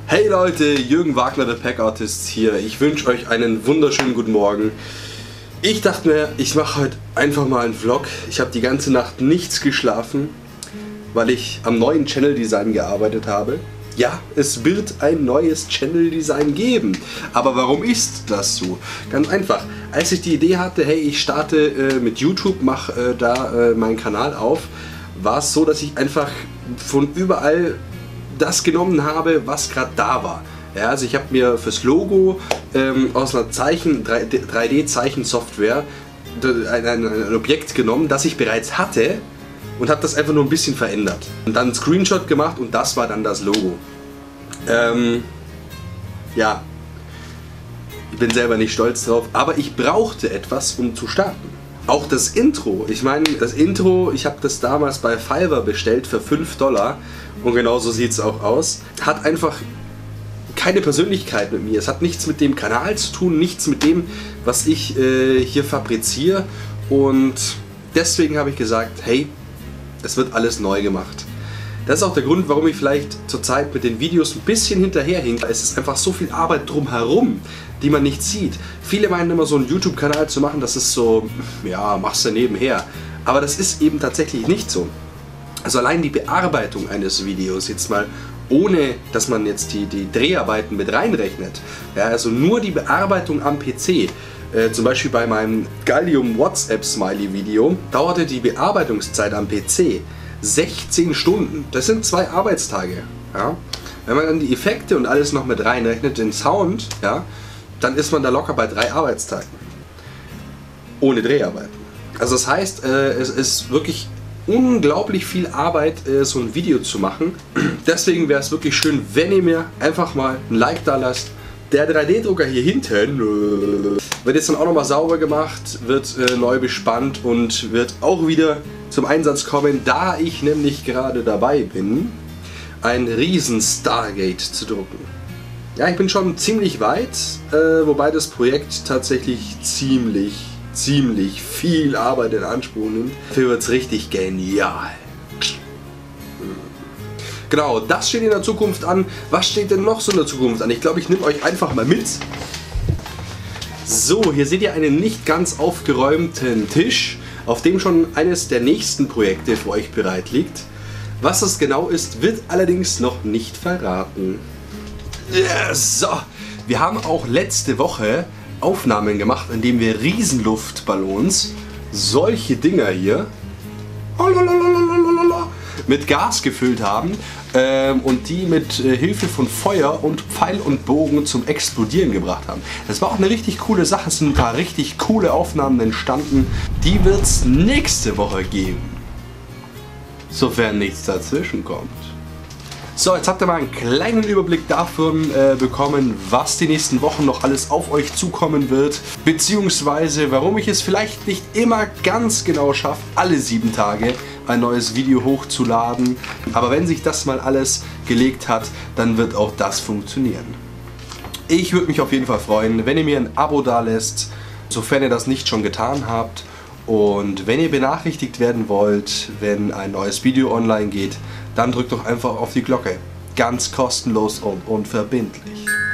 Hey Leute, Jürgen Wagner, der Pack Artist hier. Ich wünsche euch einen wunderschönen guten Morgen. Ich dachte mir, ich mache heute einfach mal einen Vlog. Ich habe die ganze Nacht nichts geschlafen, weil ich am neuen Channel Design gearbeitet habe. Ja, es wird ein neues Channel Design geben. Aber warum ist das so? Ganz einfach. Als ich die Idee hatte, hey, ich starte mit YouTube, mache meinen Kanal auf, war es so, dass ich einfach von überall das genommen habe, was gerade da war. Ja, also ich habe mir fürs Logo aus einer 3D-Zeichensoftware ein Objekt genommen, das ich bereits hatte und habe das einfach nur ein bisschen verändert. Und dann einen Screenshot gemacht und das war dann das Logo. Ja, ich bin selber nicht stolz drauf, aber ich brauchte etwas, um zu starten. Auch das Intro, ich meine, das Intro, ich habe das damals bei Fiverr bestellt für $5 und genau so sieht es auch aus. Hat einfach keine Persönlichkeit mit mir, es hat nichts mit dem Kanal zu tun, nichts mit dem, was ich hier fabriziere, und deswegen habe ich gesagt, hey, es wird alles neu gemacht. Das ist auch der Grund, warum ich vielleicht zurzeit mit den Videos ein bisschen hinterherhinke. Es ist einfach so viel Arbeit drumherum, die man nicht sieht. Viele meinen immer, so einen YouTube-Kanal zu machen, das ist so, ja, machst du nebenher. Aber das ist eben tatsächlich nicht so. Also allein die Bearbeitung eines Videos, jetzt mal ohne, dass man jetzt die Dreharbeiten mit reinrechnet, ja, also nur die Bearbeitung am PC, zum Beispiel bei meinem Gallium WhatsApp Smiley Video, dauerte die Bearbeitungszeit am PC 16 Stunden. Das sind 2 Arbeitstage. Ja. Wenn man dann die Effekte und alles noch mit reinrechnet, den Sound, ja, dann ist man da locker bei 3 Arbeitstagen. Ohne Dreharbeiten. Also das heißt, es ist wirklich unglaublich viel Arbeit, so ein Video zu machen. Deswegen wäre es wirklich schön, wenn ihr mir einfach mal ein Like da lasst. Der 3D-Drucker hier hinten wird jetzt dann auch nochmal sauber gemacht, wird neu bespannt und wird auch wieder zum Einsatz kommen, da ich nämlich gerade dabei bin, ein riesen Stargate zu drucken. Ja, ich bin schon ziemlich weit, wobei das Projekt tatsächlich ziemlich viel Arbeit in Anspruch nimmt. Dafür wird es richtig genial. Genau, das steht in der Zukunft an. Was steht denn noch so in der Zukunft an? Ich glaube, ich nehme euch einfach mal mit. So, hier seht ihr einen nicht ganz aufgeräumten Tisch, auf dem schon eines der nächsten Projekte für euch bereit liegt. Was das genau ist, wird allerdings noch nicht verraten. So, wir haben auch letzte Woche Aufnahmen gemacht, indem wir Riesenluftballons, solche Dinger hier, mit Gas gefüllt haben und die mit Hilfe von Feuer und Pfeil und Bogen zum Explodieren gebracht haben. Das war auch eine richtig coole Sache, es sind ein paar richtig coole Aufnahmen entstanden. Die wird es nächste Woche geben, sofern nichts dazwischen kommt. So, jetzt habt ihr mal einen kleinen Überblick davon bekommen, was die nächsten Wochen noch alles auf euch zukommen wird, beziehungsweise warum ich es vielleicht nicht immer ganz genau schaffe, alle 7 Tage ein neues Video hochzuladen. Aber wenn sich das mal alles gelegt hat, dann wird auch das funktionieren. Ich würde mich auf jeden Fall freuen, wenn ihr mir ein Abo dalässt, sofern ihr das nicht schon getan habt. Und wenn ihr benachrichtigt werden wollt, wenn ein neues Video online geht, dann drückt doch einfach auf die Glocke. Ganz kostenlos und unverbindlich.